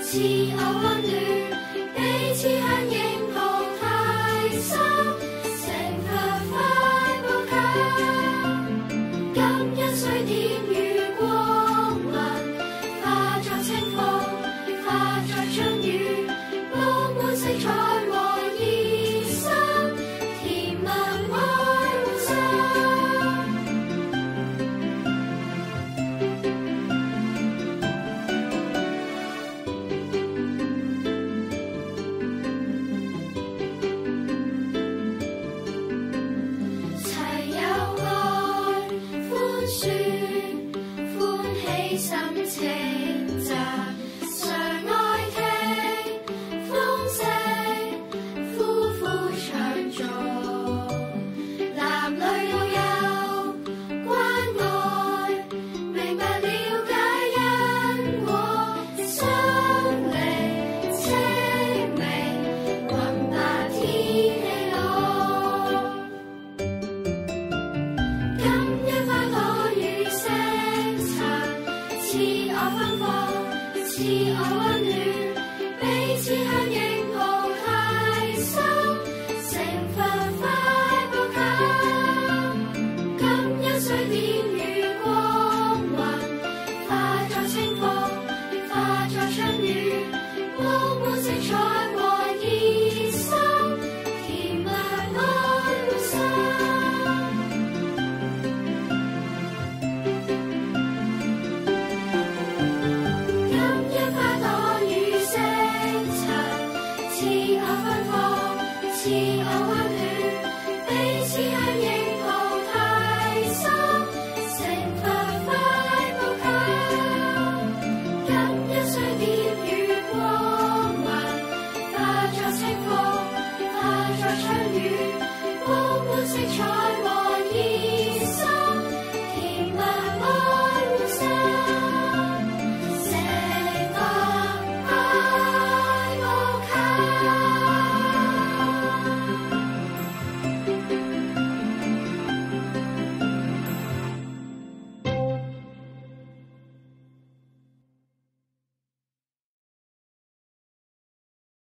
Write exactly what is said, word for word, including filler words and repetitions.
賜我溫暖，彼此響應抱太心，成佛快步近。感恩水點與光紋，化作清風，化作春雨，佈滿色彩和熱心，甜蜜愛互心。齊有愛寬恕，歡喜心情集，常愛聽豐盛，夫婦長做，男女老幼關愛，明白了解因果，相離清明，雲白天氣朗。感恩花朵與星塵，賜我芬芳，賜我溫暖，彼此響應。